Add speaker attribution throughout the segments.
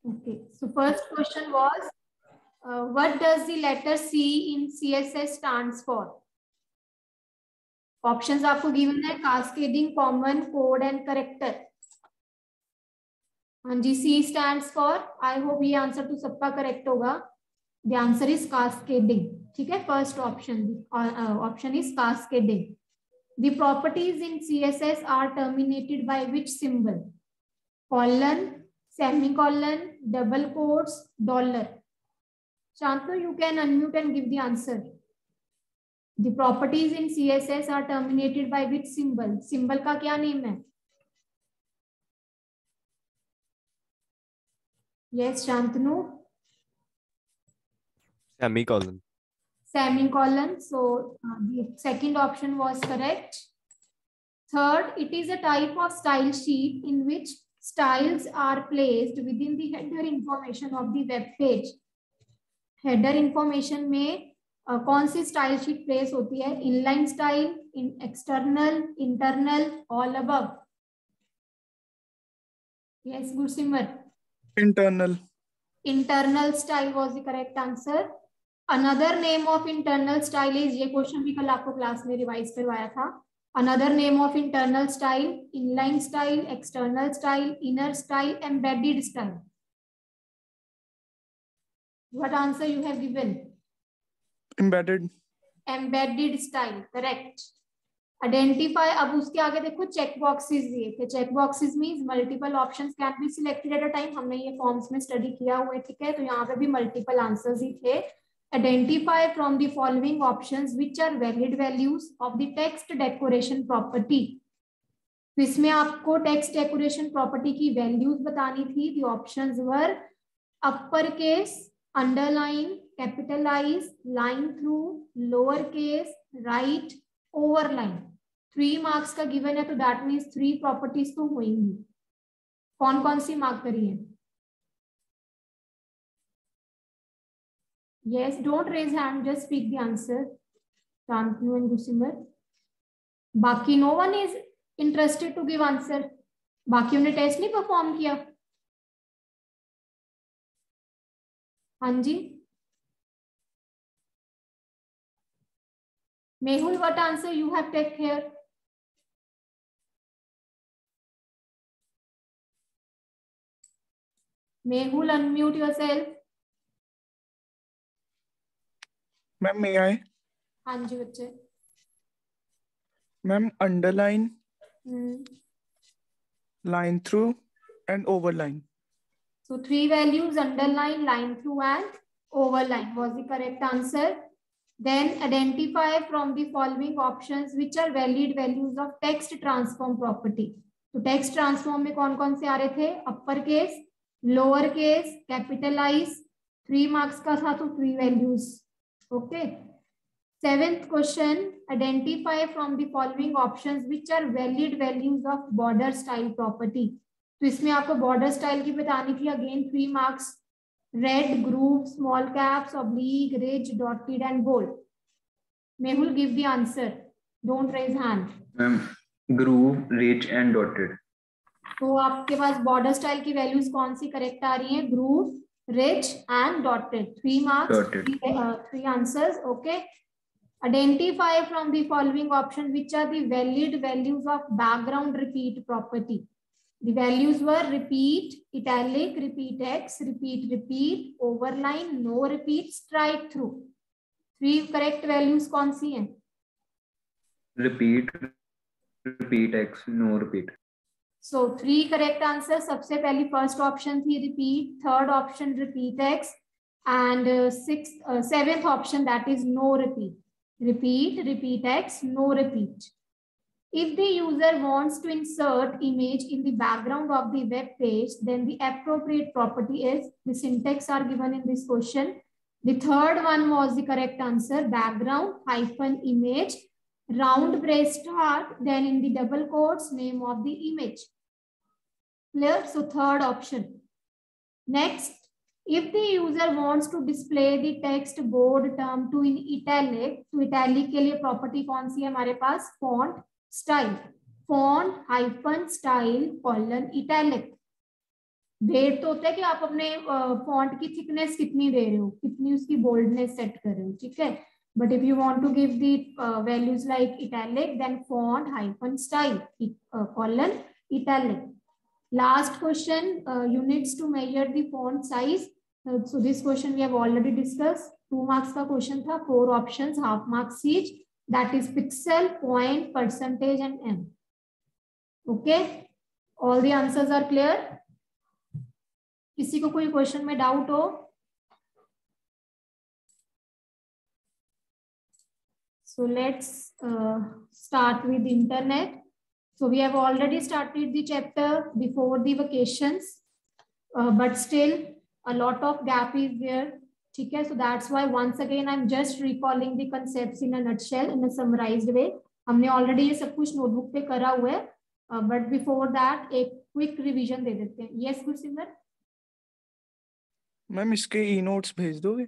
Speaker 1: Okay, so first question was, what does the letter C in CSS stands for? Options आपको given है, cascading, common, code and character. हाँ जी, C stands for, I hope ये answer तो सबका correct होगा. The answer is cascading. ठीक है, first option, option is cascading. The properties in CSS are terminated by which symbol? Colon, semicolon, double quotes, dollar. Shantanu, you can unmute and give the answer. The properties in CSS are terminated by which symbol? Symbol का क्या name है? Yes, Shantanu.
Speaker 2: Semicolon.
Speaker 1: Semicolon. So the second option was correct. Third, it is a type of style sheet in which styles are placed within the header information of the web page. Header information में कौन सी style sheet place होती है? Inline style, external, internal, all above? Yes Gursimar.
Speaker 3: Internal.
Speaker 1: Internal style was the correct answer. Another name of internal style is, ये question भी कल आपको class में revise करवाया था. Another name of internal style, inline style, external style, inner style, embedded style. What answer you have given?
Speaker 3: Embedded.
Speaker 1: Embedded style, correct. Identify, अब उसके आगे देखो चेक बॉक्सेस दिए थे. Check boxes means multiple options can be selected at a time. हमने ये forms में study किया हुआ है, ठीक है. तो यहाँ पे भी मल्टीपल आंसर्स ही थे. Identify from the following options which are valid values of the text decoration property. तो इसमें आपको टेक्स्ट डेकोरेशन प्रॉपर्टी की वैल्यूज बतानी थी. The options were upper case, underline, capitalize, line through, lower case, right, overline. 3 marks का given है, तो that means 3 properties तो होंगी. कौन कौन सी मार्क करी है? Yes, don't raise hand, just speak the answer. Shantanu and Gusimer. बाकी no one is interested to give answer. बाकी ने टेस्ट नहीं परफॉर्म किया? हाँ जी. Mehul, what answer you have take here? Mehul, unmute yourself.
Speaker 3: Ma'am, may I?
Speaker 1: हाँ जी बच्चे.
Speaker 3: Ma'am, underline, line through, and overline.
Speaker 1: So 3 values, underline, line through, and overline was the correct answer. Then identify from the following options which are valid values of text transform property. तो text transform में कौन कौन से आ रहे थे? Upper case, lower case, capitalize. 3 marks का था तो 3 values. Okay. 7th question, identify from the following options which are valid values of border style property. तो इसमें आपको border style की बतानी थी. Again 3 marks. Red, groove, small caps, oblique, ridge, dotted and bold. Mehul, give the answer. Don't raise hand.
Speaker 4: Groove, ridge and dotted.
Speaker 1: तो आपके पास border style की values कौन सी correct आ रही हैं? Groove, ridge and dotted. 3 marks.
Speaker 4: Dotted.
Speaker 1: 3 answers. Okay. Identify from the following option which are the valid values of background repeat property. The values were repeat, italic, repeat X, repeat, repeat, overline, no repeat, strike through. 3 correct values कौन सी हैं?
Speaker 4: Repeat, repeat X, no repeat.
Speaker 1: So 3 correct answers. सबसे पहली first option थी repeat, third option repeat X, and 7th option that is no repeat. Repeat, repeat X, no repeat. If the user wants to insert image in the background of the web page, then the appropriate property is, the syntax are given in this question. The third one was the correct answer, background hyphen image, round brace start, then in the double quotes, name of the image. Clear? So third option. Next, if the user wants to display the text bold term to in italic, तो italic के लिए property कौन सी है हमारे पास? Font style. Font hyphen style colon italic. Weight तो होता है कि आप अपने फॉन्ट की थिकनेस कितनी दे रहे हो, कितनी उसकी बोल्डनेस सेट कर रहे हो, ठीक है. But if you want to give the values like italic, then font hyphen style colon italic. Last question, units to measure the font size. So this question we have already discussed. 2 marks का question था, 4 options, half marks each. That is pixel, point, percentage, and m. Okay, all the answers are clear. किसी को कोई question में doubt हो? So let's start with internet. So we have already started the chapter before the vacations, but still a lot of gap is there. ठीक है, so that's why once again I'm just recalling the concepts in a nutshell, in a summarized way. हमने already ये सब कुछ notebook पे करा हुआ है, but before that एक quick revision दे देते हैं. Yes, Gursimran?
Speaker 3: मैम इसके ई नोट्स भेज दोगे?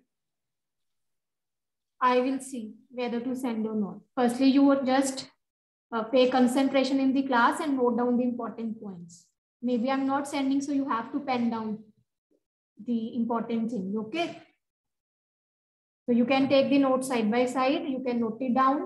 Speaker 1: I will see whether to send or not. Firstly, you would just pay concentration in the class and note down the important points. Maybe I'm not sending, so you have to pen down the important thing. Okay, so you can take the notes side by side, you can note it down,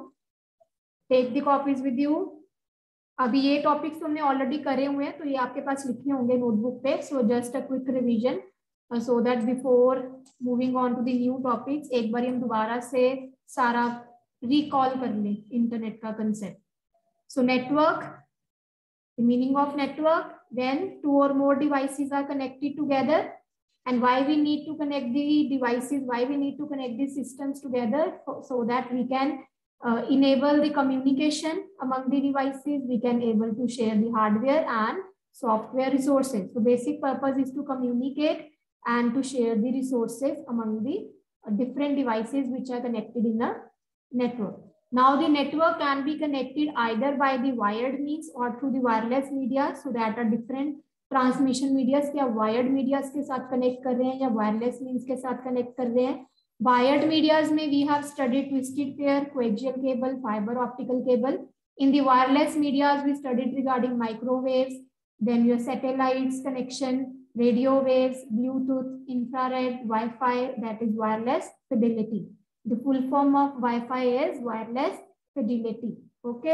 Speaker 1: take the copies with you. अभी ये topics तो हमने already करे हुए हैं, तो ये आपके पास लिखे होंगे नोटबुक पे. So just a quick revision so that before moving on to the new topics, एक बार हम दोबारा से सारा रिकॉल कर लें इंटरनेट का concept. So network, the meaning of network, when 2 or more devices are connected together, and why we need to connect the devices, why we need to connect the systems together, so that we can enable the communication among the devices, we can able to share the hardware and software resources. So basic purpose is to communicate and to share the resources among the different devices which are connected in a network. Now the network can be connected either by the wired means or through the wireless media. So that are different transmission medias. क्या wired medias के साथ connect कर रहे हैं या wireless means के साथ connect कर रहे हैं. Wired medias में we have studied twisted pair, coaxial cable, fiber optical cable. In the wireless medias we studied regarding microwaves, then your satellites connection, radio waves, Bluetooth, infrared, Wi-Fi, that is wireless fidelity. The full form of Wi-Fi is wireless fidelity. Okay.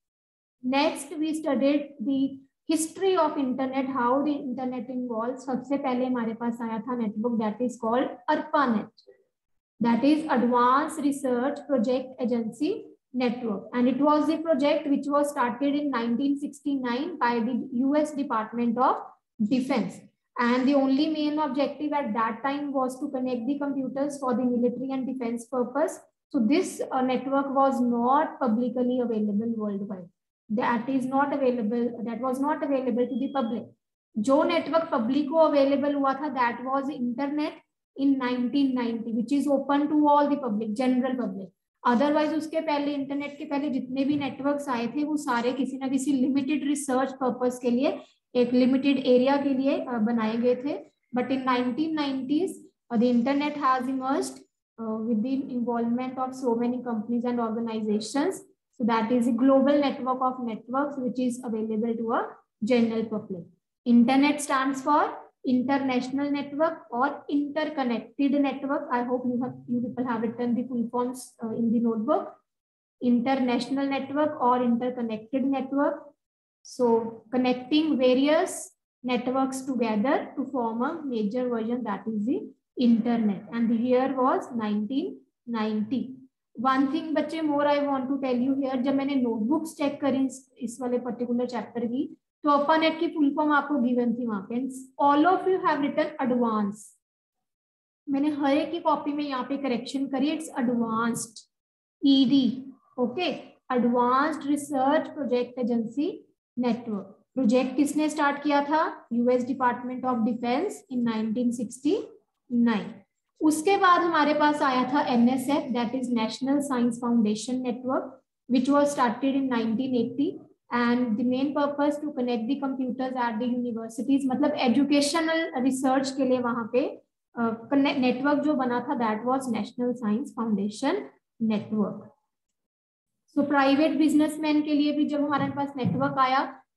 Speaker 1: Next, we studied the history of internet, how the internet involves. सबसे पहले हमारे पास आया था network that is called ARPANET. That is Advanced Research Project Agency Network, and it was the project which was started in 1969 by the US Department of Defense. And the only main objective at that time was to connect the computers for the military and defense purpose. So this network was not publicly available worldwide. That was not available to the public. जो network public को available हुआ था, that was internet in 1990, which is open to all the public, general public. Otherwise उसके पहले internet के पहले जितने भी नेटवर्क्स आए थे वो सारे किसी ना किसी लिमिटेड रिसर्च पर्पस के लिए, एक लिमिटेड एरिया के लिए बनाए गए थे. But in 1990s the internet has emerged with the involvement of so many companies and organizations. So that is a global network of networks which is available to a general public. Internet stands for international network or interconnected network. I hope you people have written the full forms in the notebook. International network or interconnected network. So connecting various networks together to form a major version, that is the internet, and the year was 1990. One thing बच्चे more I want to tell you here, जब मैंने notebooks check करी इस वाले particular chapter की, तो ARPANET की full form आपको given थी वहाँ पे. All of you have written advanced. मैंने हर एक की कॉपी में यहाँ पे correction करी, it's advanced, ED, okay, Advanced Research Project Agency Network. Project किसने स्टार्ट किया था? US department of defence in 1969. उसके बाद हमारे पास आया था NSF, that is national science foundation network, which was started in 1980 and the main purpose to connect the computers at the universities. मतलब एजुकेशनल रिसर्च के लिए वहां पे नेटवर्क जो बना था, that was national science foundation network. So private businessman के लिए भी जब हमारे पास नेटवर्क आया,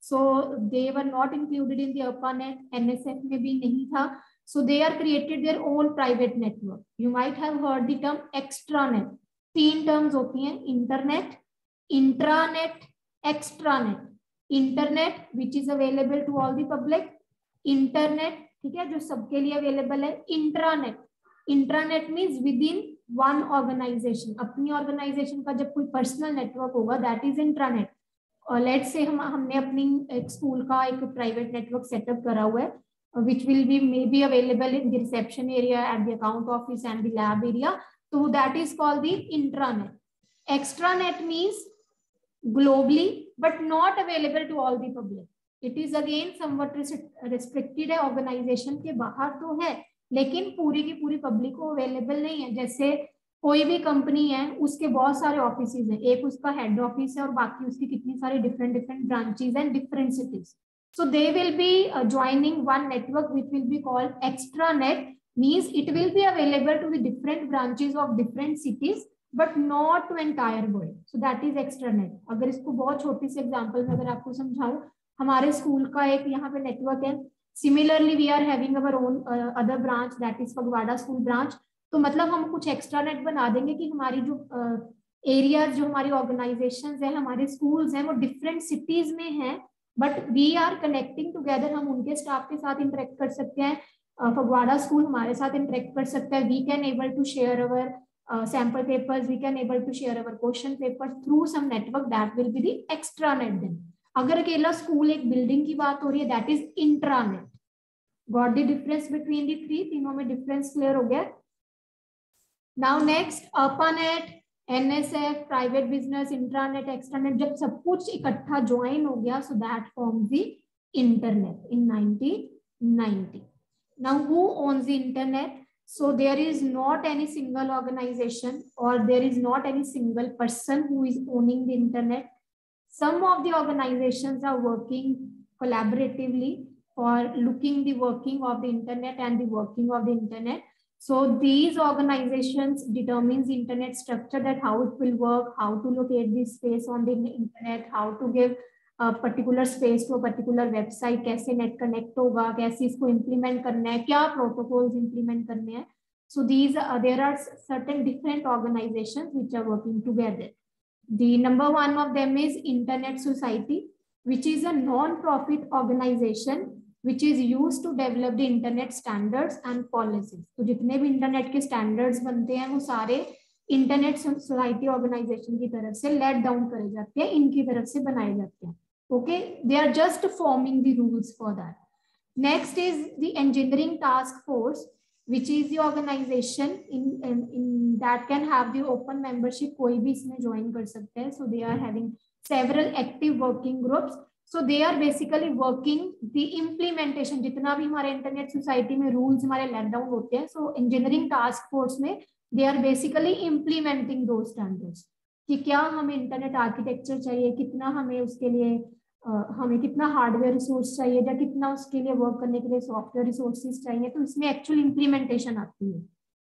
Speaker 1: so they were not included in the ARPANET. NSF में भी नहीं था, so they are created their own private network. You might have heard the term extranet. 3 terms होती हैं, internet, intranet, extranet. Internet which is available to all the public, internet ठीक है जो सबके लिए अवेलेबल है, intranet. Intranet means with in one organisation. अपनी organisation का जब कोई पर्सनल नेटवर्क होगा दैट इज इंट्रानेट. और लेट्स से हमने अपनी एक स्कूल का एक प्राइवेट नेटवर्क सेटअप करा हुआ है which will be maybe available in the reception area, at the account office and the lab area. So that is called the intranet. Extranet means globally but not available to all the public. It is again somewhat restricted है, organisation के बाहर तो है लेकिन पूरी की पूरी public को अवेलेबल नहीं है. जैसे कोई भी कंपनी है उसके बहुत सारे ऑफिसेज हैं, एक उसका हेड ऑफिस है और बाकी उसकी कितनी सारी different branches and different cities. So they will be joining one network which will be called extranet. Means it will be available to the different branches of different cities but not to entire world. So that is extranet. अगर इसको बहुत छोटी सी example में अगर आपको समझाऊं, हमारे school का एक यहाँ पे नेटवर्क है. Similarly we are having our own other branch that is Phagwara school branch. तो मतलब हम कुछ एक्स्ट्रानेट बना देंगे कि हमारी जो एरियाज जो हमारी ऑर्गेनाइजेशंस है, हमारे स्कूल्स हैं, वो डिफरेंट सिटीज में हैं but we are connecting together. हम उनके स्टाफ के साथ इंटरेक्ट कर सकते हैं, फगवाड़ा स्कूल हमारे साथ इंटरेक्ट कर सकता है. We can able to share our sample papers, we can able to share our question papers through some network. That will be the extranet. देन अगर अकेला स्कूल एक बिल्डिंग की बात हो रही है that is intranet. Got the difference between the three? तीनों में डिफरेंस क्लियर हो गया. Now next ARPANET, NSF, private business, intranet, extranet. जब सब कुछ इकट्ठा ज्वाइन हो गया so that forms the internet in 1990. Now who owns the internet? So there is not any single organization or there is not any single person who is owning the internet. Some of the organizations are working collaboratively for looking the working of the internet and the working of the internet. So these organizations determines the internet structure, that how it will work, how to locate this space on the internet, how to give a particular space to a particular website, कैसे net connect होगा, कैसे इसको implement करना है, क्या protocols implement करने हैं. So these there are certain different organizations which are working together. The number one of them is Internet Society, which is a non-profit organization which is used to develop the internet standards and policies. तो जितने भी internet के standards बनते हैं वो सारे internet society organisation की तरफ से लेट डाउन करे जाते हैं, इनकी तरफ से बनाए जाते हैं. Okay, they are just forming the rules for that. Next is the engineering task force, which is the organization in that can have the open membership. कोई भी इसमें ज्वाइन कर सकते हैं. So they are having several active working groups. So they are basically working the implementation. जितना भी हमारे internet society में रूल्स हमारे लेट डाउन होते हैं, so इंजीनियरिंग टास्क फोर्स में they are basically implementing those standards. कि क्या हमें इंटरनेट आर्किटेक्चर चाहिए, कितना हमें उसके लिए हमें कितना हार्डवेयर रिसोर्स चाहिए या कितना उसके लिए वर्क करने के लिए सॉफ्टवेयर रिसोर्सेज चाहिए. तो इसमें एक्चुअल इंप्लीमेंटेशन आती है.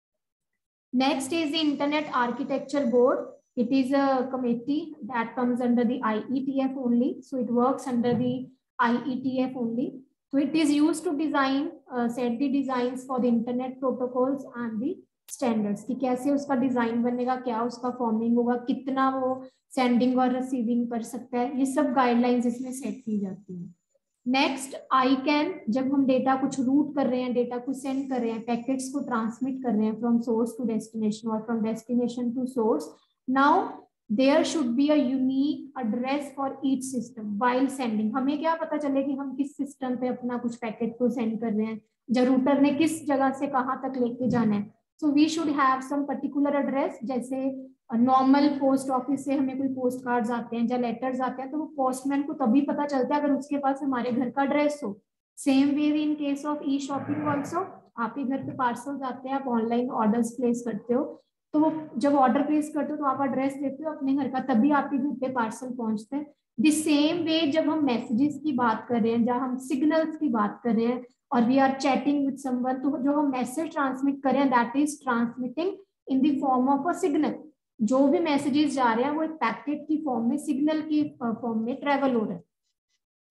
Speaker 1: Next is the internet architecture board. It is a committee that comes under the IETF only. So it works under the IETF only. So it is used to design set the designs for the internet protocols and the standards. कि कैसे उसका design बनेगा, क्या उसका forming होगा, कितना वो sending और रिसीविंग कर सकता है, ये सब गाइडलाइंस इसमें सेट की जाती है. Next ICANN. जब हम डेटा कुछ रूट कर रहे हैं, डेटा कुछ सेंड कर रहे हैं, पैकेट्स को ट्रांसमिट कर रहे हैं फ्रॉम सोर्स टू डेस्टिनेशन और from destination to source, now there should be a unique address for each system while sending. हमें क्या पता चले कि हम किस सिस्टम पे अपना कुछ पैकेट को सेंड कर रहे हैं, जो रूटर ने किस जगह से कहाँ तक लेके जाना है. So we should have some particular address. जैसे नॉर्मल पोस्ट ऑफिस से हमें कोई पोस्ट कार्ड्स आते हैं या लेटर्स आते हैं तो वो पोस्टमैन को तभी पता चलता है अगर उसके पास हमारे घर का एड्रेस हो. Same way in case of e shopping also. आपके घर पे पार्सल्स आते हैं, आप ऑनलाइन ऑर्डर्स प्लेस करते हो, तो वो जब ऑर्डर प्लेस करते हो तो आप एड्रेस देते हो अपने घर का, तभी आपके घर पे पार्सल पहुंचते हैं. द सेम वे जब हम मैसेजेस की बात कर रहे हैं, जब हम सिग्नल्स की बात कर रहे हैं और we are chatting with someone, तो जो हम मैसेज ट्रांसमिट कर रहे हैं that is transmitting in the form of a signal. जो भी मैसेजेस जा रहे हैं वो एक पैकेट की फॉर्म में, सिग्नल की फॉर्म में ट्रेवल हो रहा है.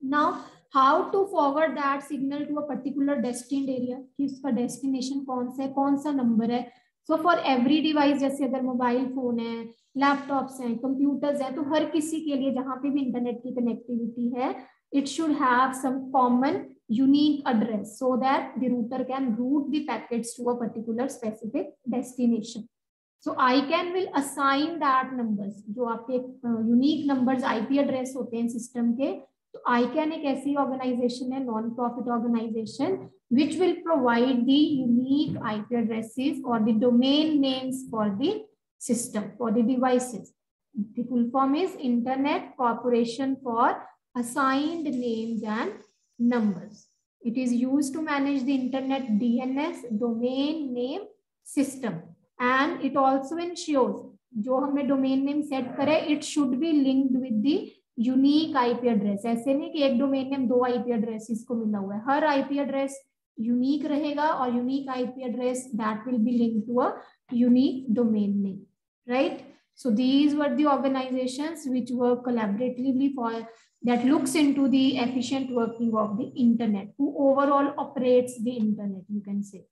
Speaker 1: Now, how to forward that signal to a particular destined area, कि उसका destination कौन सा है, कौन सा number है. So for every device, जैसे अगर मोबाइल फोन है, लैपटॉप्स हैं, कंप्यूटर्स हैं, तो हर किसी के लिए जहाँ पे भी इंटरनेट की कनेक्टिविटी है, it should have some common unique address so that the router can route the packets to a particular specific destination. So ICANN will assign that numbers, जो आपके unique numbers IP address होते हैं system के. तो ICANN एक ऐसी organisation है, non profit organisation, which will provide the unique IP addresses or the domain names for the system, for the devices. The full form is Internet Corporation for Assigned Names and Numbers. It is used to manage the Internet DNS, domain name system, and it also ensures जो हमने domain name set करे, it should be linked with the unique IP address. ऐसे नहीं कि एक domain name 2 IP address को मिला हुआ है. हर आईपी एड्रेस यूनिक रहेगा और unique IP address that will be linked to a unique domain name, right? So these were the organizations which work collaboratively for that looks into the efficient working of the internet, who overall operates the internet, you can say,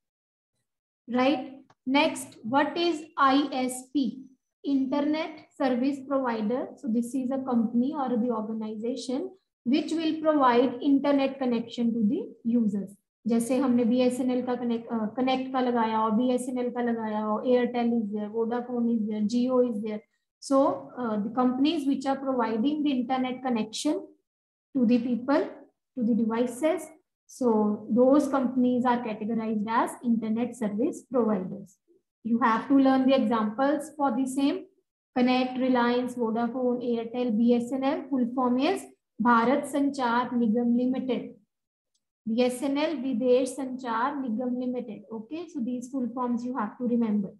Speaker 1: right? Next, what is ISP? Internet Service Provider. So this is a company or the organization which will provide internet connection to the users. जैसे हमने BSNL का connect का लगाया हो, BSNL का लगाया हो, Airtel is there, Vodafone is there, Jio is there. So the companies which are providing the internet connection to the people, to the devices, so those companies are categorized as internet service providers. You have to learn the examples for the same. Connect, Reliance, Vodafone, Airtel, BSNL. Full form is Bharat Sanchar Nigam Limited. BSNL, Videsh Sanchar Nigam Limited. Okay, so these full forms you have to remember.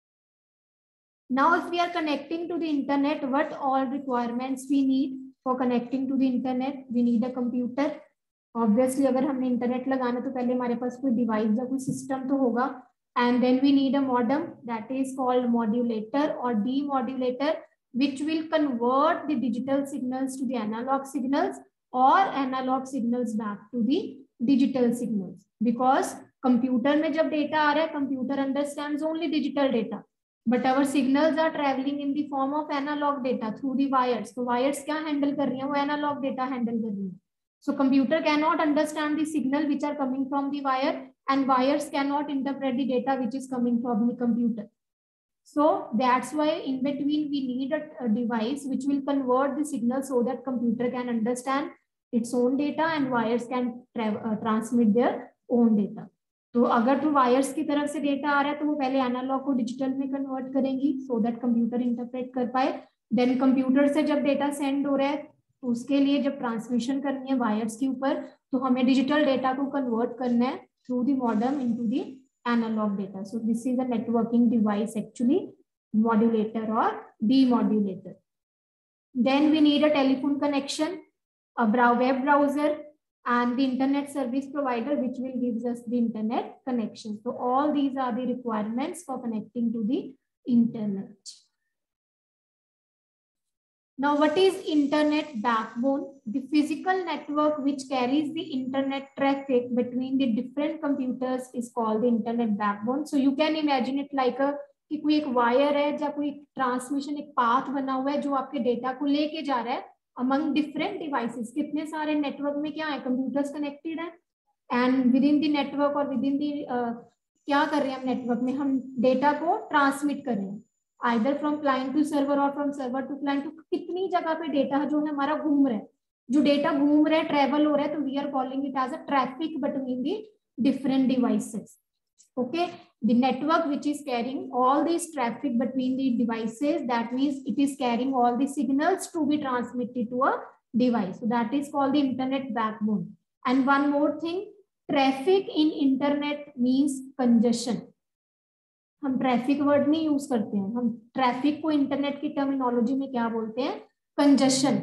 Speaker 1: Now, if we are connecting to the internet, what all requirements we need for connecting to the internet? We need a computer. Obviously, अगर हमने internet लगाना तो पहले हमारे पास कोई device या कोई system तो होगा. And then we need a modem, that is called modulator or demodulator, which will convert the digital signals to the analog signals or analog signals back to the digital signals. Because computer में जब data आ रहा है, computer understands only digital data, but our signals are traveling in the form of analog data through the wires. तो wires क्या handle कर रही हैं? वो analog data handle कर रही हैं. So computer cannot understand the signal which are coming from the wire, and wires cannot interpret the data which is coming from the computer. So that's why in between we need a device which will convert the signal so that computer can understand its own data and wires can transmit their own data. तो अगर तो wires की तरफ से data आ रहा है तो वो पहले analog को digital में convert करेंगी so that computer interpret कर पाए. Then computer से जब data send हो रहा है तो उसके लिए जब transmission करनी है wires के ऊपर तो हमें digital data को convert करना है through the modem into the analog data. So this is a networking device actually, modulator or demodulator. Then we need a telephone connection, a web browser, and the internet service provider which will gives us the internet connection. So all these are the requirements for connecting to the internet. Now, what is internet backbone? The physical network which carries the internet traffic between the different computers is called the internet backbone. So you can imagine it like a कि कोई एक wire है या कोई transmission एक path बना हुआ है जो आपके डेटा को लेके जा रहा है अमंग डिफरेंट डिवाइसेस. कितने सारे नेटवर्क में क्या है, कंप्यूटर्स कनेक्टेड है, and with in the network और विद इन द क्या कर रहे हैं हम नेटवर्क में, हम डेटा को ट्रांसमिट कर रहे हैं either from client to server or from server to client. तो कितनी जगह पे डेटा जो है हमारा घूम रहा है, जो डेटा घूम रहा है, ट्रेवल हो रहा है, तो we are calling it as a traffic between the different devices. Okay, the network which is carrying all this traffic between the devices, that means it is carrying all the signals to be transmitted to a device. So that is called the internet backbone. And one more thing, traffic in internet means congestion. हम traffic word नहीं use करते हैं, हम traffic को internet की terminology में क्या बोलते हैं, congestion.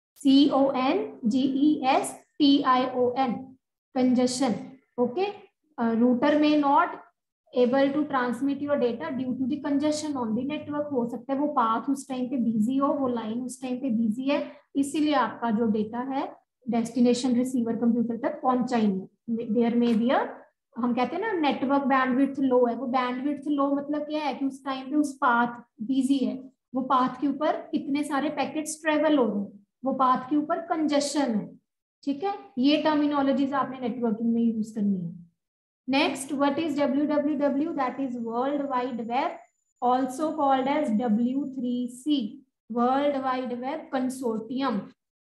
Speaker 1: CONGESTION, congestion. Okay, router में not able to transmit your data due to the congestion on the network. हो सकता है वो पाथ उस टाइम पे बिजी हो, वो लाइन उस टाइम पे बिजी है, इसीलिए आपका जो डेटा है डेस्टिनेशन रिसीवर कंप्यूटर तक पहुंचा ही नहीं। देयर में बी हम कहते हैं ना नेटवर्क बैंडविड्थ लो है, वो बैंडविड्थ लो मतलब क्या है कि उस टाइम पे उस पाथ बिजी है, वो पाथ के ऊपर कितने सारे पैकेट्स ट्रेवल हो रहे हैं, वो पाथ के ऊपर कंजेशन है। ठीक है, ये टर्मिनोलॉजीज आपने नेटवर्किंग में यूज करनी है। Next, what is www? That is world wide web, also called as W3C, world wide web consortium,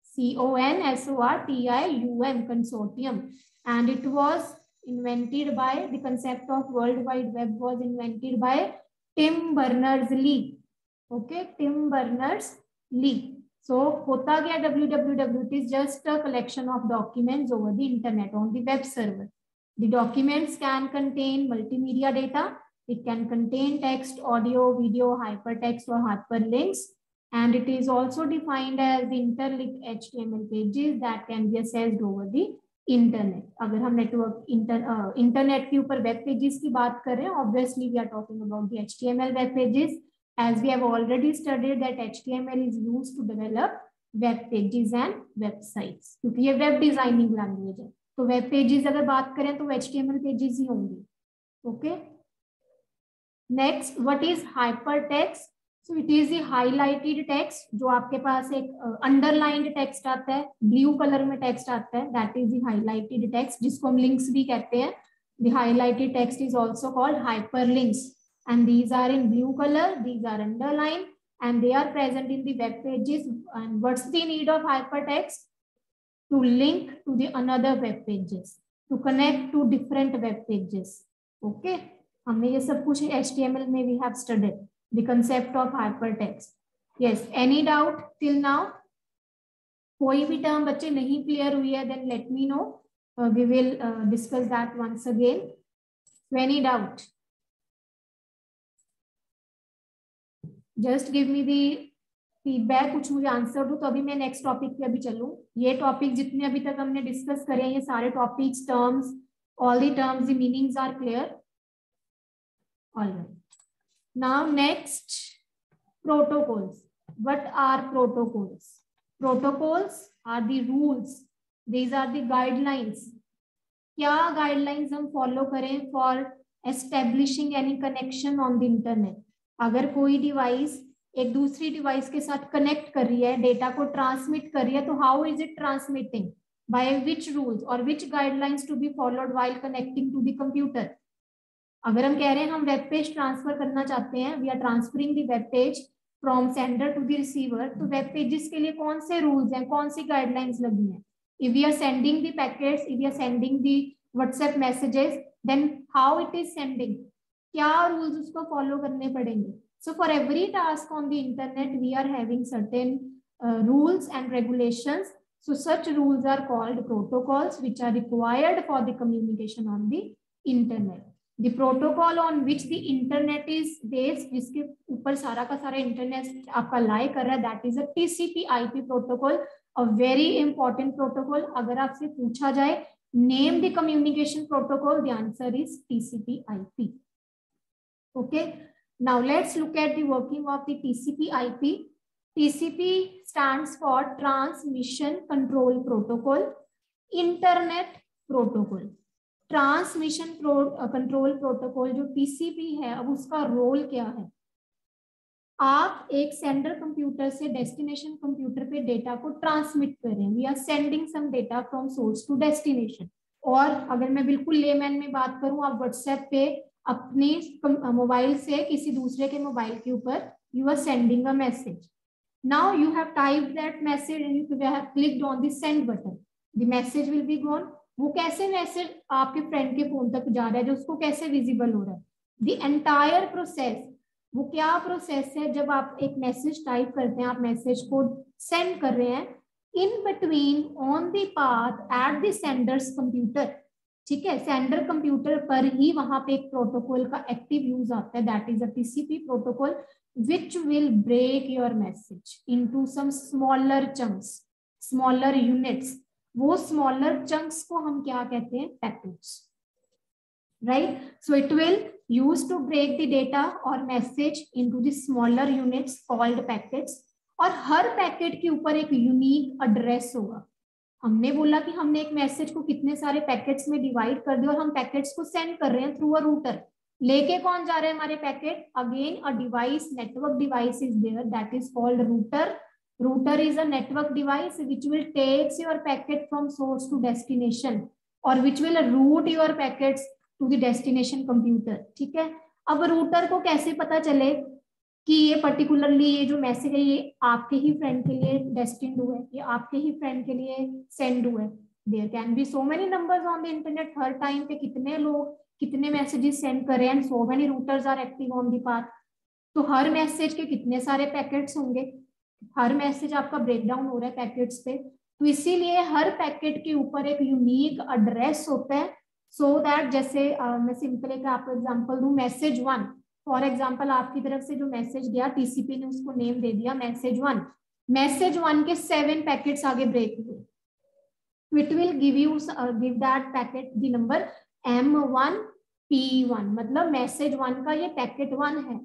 Speaker 1: CONSORTIUM, consortium, and it was invented by, the concept of world wide web was invented by Tim Berners-Lee. Okay, Tim Berners-Lee. So होता क्या www? It is just a collection of documents over the internet on the web server. The documents can contain multimedia data. It can contain text, audio, video, hypertext or hyperlinks. And it is also defined as interlinked HTML pages that can be accessed over the internet. अगर हम internet के ऊपर web pages की बात करें, obviously we are talking about the HTML web pages, as we have already studied that HTML is used to develop web pages and websites, क्योंकि ये web designing language है, तो वेब पेजेस अगर बात करें तो HTML पेजेस ही होंगे। Okay, next, what is hypertext? So it is the highlighted text, जो आपके पास एक अंडरलाइंड टेक्स्ट आता है, ब्लू कलर में टेक्स्ट आता है, that is the highlighted text, जिसको हम लिंक्स भी कहते हैं। The highlighted text is also called hyperlinks, and these are in blue colour, these are underline, and they are present in the web pages. And what's the need of hypertext? To link to the another web pages, to connect to different web pages. Okay, हमने ये सब कुछ HTML में we have studied the concept of hypertext. Yes, any doubt till now? कोई भी term बच्चे नहीं clear हुई है, then let me know. We will discuss that once again. So any doubt? Just give me the feedback, कुछ मुझे answer दो, तो अभी मैं नेक्स्ट टॉपिक पे अभी चलूं। ये टॉपिक जितने अभी तक हमने डिस्कस करे हैं, ये सारे topics, terms, all the terms, the meanings are clear? Alright, now next, protocols. What are protocols? Protocols are the rules, these are the guidelines. क्या गाइडलाइंस हम फॉलो करें for establishing any connection on the internet? अगर कोई device एक दूसरी device के साथ connect कर रही है, डेटा को ट्रांसमिट कर रही है, तो how is it transmitting? By which rules और which guidelines to be followed while connecting to the computer? अगर हम कह रहे हैं हम वेब पेज ट्रांसफर करना चाहते हैं, we are transferring the web page from sender to the receiver, तो वेब पेजेस के लिए कौन से रूल्स हैं, कौन सी गाइडलाइंस लगी हैं? If we are sending the packets, if we are sending the WhatsApp messages, then how it is sending, क्या रूल्स उसको फॉलो करने पड़ेंगे? So for every task on the internet, we are having certain rules and regulations. So such rules are called protocols, which are required for the communication on the internet. The protocol on which the internet is based, जिसके ऊपर सारा का सारा internet आपका लाई कर रहा है, that is a TCP/IP protocol, a very important protocol. अगर आपसे पूछा जाए name the communication protocol, the answer is TCP/IP. Okay. Now let's look at the working of the TCP/IP. TCP stands for Transmission Control Protocol, Internet Protocol. Transmission Control Protocol जो TCP है, अब उसका role क्या है? आप एक sender computer से destination computer पे डेटा को ट्रांसमिट कर रहे हैं, we are sending some data from source to destination. और अगर मैं बिल्कुल लेमैन में बात करूं, आप व्हाट्सएप पे अपने मोबाइल से किसी दूसरे के मोबाइल के ऊपर you are sending a message. Now you have typed that message and you have clicked on the send button, the message will be gone. वो कैसे मैसेज आपके फ्रेंड के फोन तक जा रहा है, जो उसको कैसे विजिबल हो रहा है? द एंटायर प्रोसेस, वो क्या प्रोसेस है? जब आप एक मैसेज टाइप करते हैं, आप मैसेज को सेंड कर रहे हैं, in between on the path at the sender's computer, ठीक है, सेंडर कंप्यूटर पर ही वहां पे एक प्रोटोकॉल का एक्टिव यूज आता है, that is a TCP protocol, which will break your message into some smaller chunks, smaller units. वो स्मॉलर चंक्स को हम क्या कहते हैं? Packets, right? So it will use to break the data और message into the smaller units called packets. और हर packet के ऊपर एक यूनिक एड्रेस होगा, हमने बोला कि हमने एक मैसेज को कितने सारे पैकेट्स में डिवाइड कर दिया और हम पैकेट्स को सेंड कर रहे हैं थ्रू अ रूटर। लेके कौन जा रहे हैं हमारे packet? Again a device, network device is there, that is called router. Router is a network device which will takes your packet from source to destination or which will route your packets to the destination computer. ठीक है, अब router को कैसे पता चले कि ये particularly ये जो मैसेज है ये आपके ही फ्रेंड के लिए डेस्टिन्ड हुआ है, ये आपके ही फ्रेंड के लिए सेंड हुआ है? There can be so many numbers on the internet, हर टाइम पे कितने लोग कितने मैसेजेस सेंड कर रहे हैं, so many routers are active on the path. तो हर मैसेज के कितने सारे पैकेट्स होंगे, हर मैसेज आपका ब्रेकडाउन हो रहा है पैकेट्स पे, तो इसीलिए हर पैकेट के ऊपर एक यूनिक एड्रेस होता है. सो दैट जैसे मैं सिंपल एक आपको एग्जांपल दूं, मैसेज 1 फॉर एग्जांपल, आपकी तरफ से जो मैसेज गया टीसीपी ने उसको नेम दे दिया मैसेज 1. मैसेज 1 के 7 पैकेट्स आगे ब्रेक हुए, it will give that packet the number M1P1, मतलब मैसेज 1 का ये पैकेट 1 है.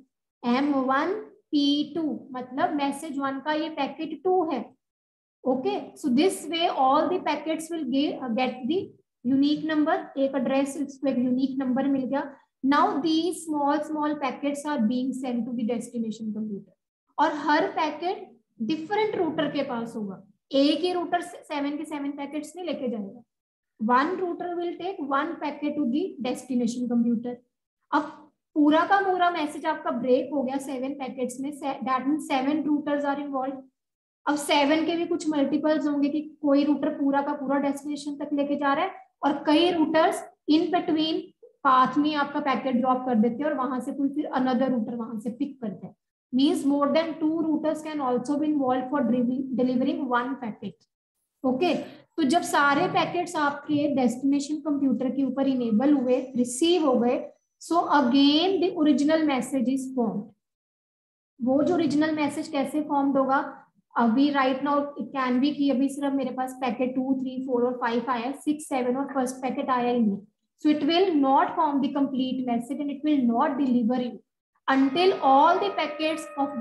Speaker 1: M1P2 मतलब मैसेज 1 का ये पैकेट 2 है. Okay, so this way all the packets will get the unique number, एक एड्रेस, इसको एक यूनिक नंबर मिल गया. Now these small packets are being sent to the destination computer, और हर पैकेट डिफरेंट रूटर के पास होगा. एक ही रूटर 7 के 7 पैकेट्स नहीं लेके जाएगा. One router will take 1 packet to the destination computer. अब पूरा का पूरा मैसेज आपका ब्रेक हो गया 7 पैकेट्स में, that means 7 routers are involve. अब 7 के भी कुछ मल्टीपल्स होंगे कि कोई रूटर पूरा का पूरा डेस्टिनेशन तक लेके जा रहा है और कई रूटर्स इन बिटवीन पाथ में आपका पैकेट ड्रॉप कर देते हैं और वहां से कोई फिर अनदर रूटर वहां से पिक करते हैं. Means more than 2 routers can also be involve for delivering 1 packet. Okay, तो जब सारे पैकेट्स आपके डेस्टिनेशन कंप्यूटर के ऊपर इनेबल हुए, रिसीव हो गए, so again the original message is formed. वो जो original message कैसे formed होगा, अभी right now it can be कि अभी सिर्फ मेरे पास पैकेट 2, 3, 4 और 5 आया, 6, 7 और फर्स्ट पैकेट आया ही नहीं. So it will not form the complete message and it will not deliver you until all the packets of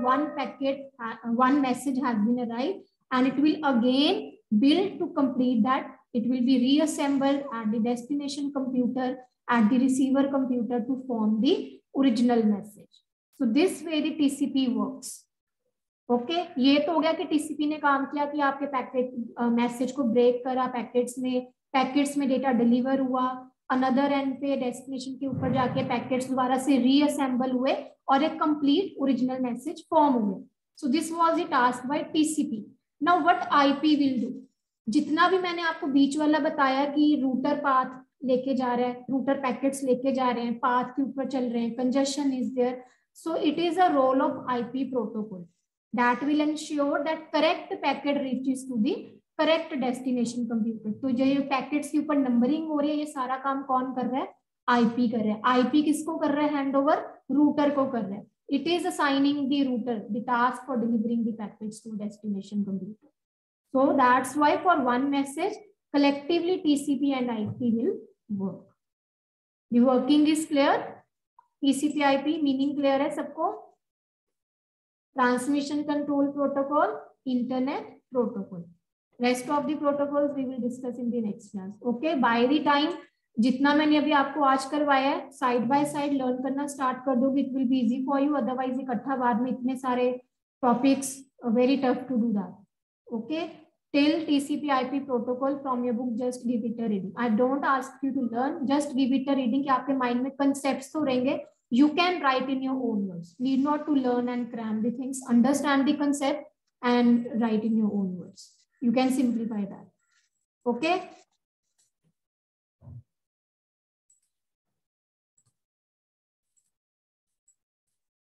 Speaker 1: one message has been arrived, and it will again build to complete that. It will be reassembled at the destination computer at the receiver computer to form the original message. So this way the TCP works. Okay, ये तो हो गया कि TCP ने काम किया कि आपके पैकेट मैसेज को ब्रेक करा, पैकेट्स में डेटा डिलीवर हुआ, अनदर एंड पे डेस्टिनेशन के ऊपर जाके पैकेट्स दोबारा से रीअसेंबल हुए और एक कंप्लीट ओरिजिनल मैसेज फॉर्म हुए. So this was the task by TCP. Now what IP will do, जितना भी मैंने आपको बीच वाला बताया कि रूटर पाथ लेके जा रहा है, रूटर पैकेट्स लेके जा रहे हैं, पाथ के ऊपर चल रहे हैं, congestion is there, so it is a role of IP protocol that will ensure that correct packet reaches to the correct destination computer. तो जो ये पैकेट्स के ऊपर नंबरिंग हो रही है, ये सारा काम कौन कर रहा है? IP कर रहा है. IP किसको कर रहा है? हैंड ओवर रूटर को कर रहा है. It is assigning the router the task for delivering the packets to destination computer. So that's why for one message collectively TCP and IP will work. The working is clear. TCP IP meaning clear है सबको? Transmission control protocol, internet protocol. Rest of the protocols we will discuss in the next class. Okay, by the time जितना मैंने अभी आपको आज करवाया है side by side learn करना स्टार्ट कर दोगे, it will be easy for you. Otherwise इकट्ठा बाद में इतने सारे topics very tough to do that. Okay. Till TCP IP protocol from your book, just give it a reading. I don't ask you to learn, just give it a reading कि आपके mind में concepts तो रहेंगे. You can write in your own words. Need not to learn and cram the things. Understand the concept and write in your own words. You can simplify that. Okay.